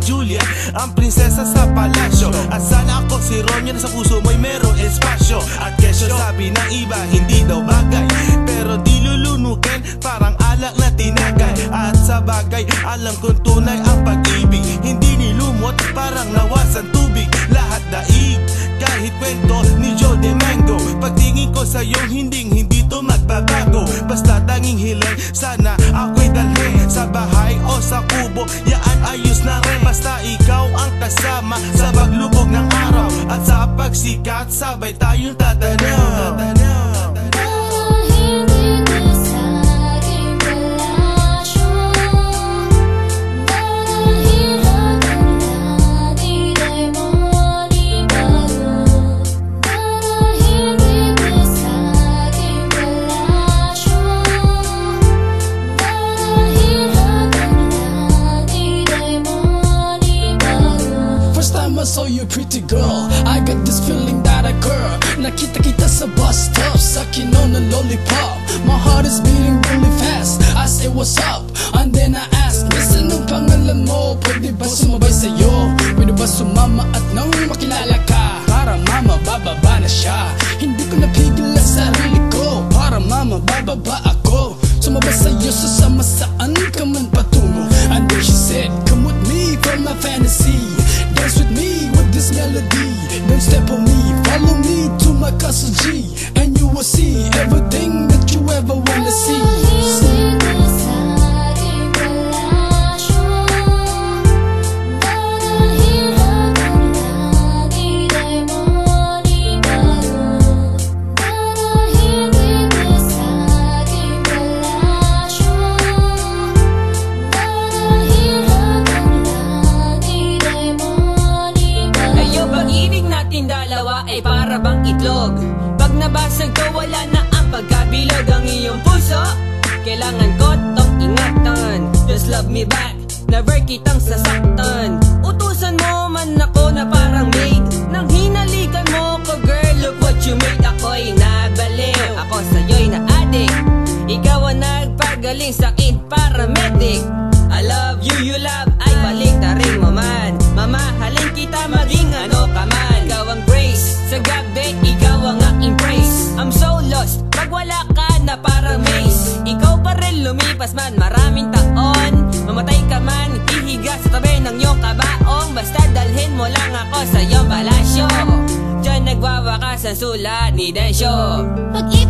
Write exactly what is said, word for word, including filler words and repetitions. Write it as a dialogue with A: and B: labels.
A: Julia, ang prinsesa sa palasyo. At sana ako si Romeo na sa puso mo'y merong espasyo. At kesyo sabi ng iba hindi daw bagay, pero di lulunukin parang alak na tinagay. At sa bagay alam kong tunay ang pag-ibig, hindi nilumot parang nawasan tubig. Lahat daig kahit kwento ni Joe de Mango, pagtingin ko sa'yo hinding hindi to magbabago. Basta tanging hiling sana ako'y dalhin sa bahay o sa kubo, yaan ayos na rin. Basta ikaw ang kasama sa paglubog ng araw, at sa pagsikat sabay tayong tatanaw.
B: I saw you pretty girl, I got this feeling that a girl. Nakita kita sa bus stop, sucking on a lollipop. My heart is beating really fast, I say what's up, and then I ask, Miss, anong pangalan mo? Pwede ba sumabay sa'yo? Pwede ba sumama at nang makilala ka? Para mama bababa na siya, hindi ko napigil ang sarili ko. Para mama bababa ako, sumabay sa'yo, sasama saan ka man patungo. And then she said, come with me for my fantasy, dance with me with this melody. Don't step on me, follow me to my castle G, and you will see everything that you ever wanna see.
C: Ay para bang itlog, pag nabasag ko wala na ang pagkabilog. Ang iyong puso, kailangan ko tong ingatan. Just love me back, never kitang sasaktan. Utusan mo man ako na parang maid, nang hinalikan mo ko girl, look what you made. Ako'y nabaliw, ako sa'yo'y na-addict. Ikaw ang nagpagaling sa'kin, paramedic. I love you, you love, ay balik na rin mo man. Mamahalin kita maging ano ka man. Ikaw ang grace, sa gabi ikaw ang aking praise. I'm so lost, pag wala ka na parang maze. Ikaw pa rin lumipas man maraming taon, mamatay ka man, hihiga sa tabi ng iyong kabaong. Basta dalhin mo lang ako sa iyong palasyo, diyan nagwawakas ang sulat ni Densyo.
D: Pag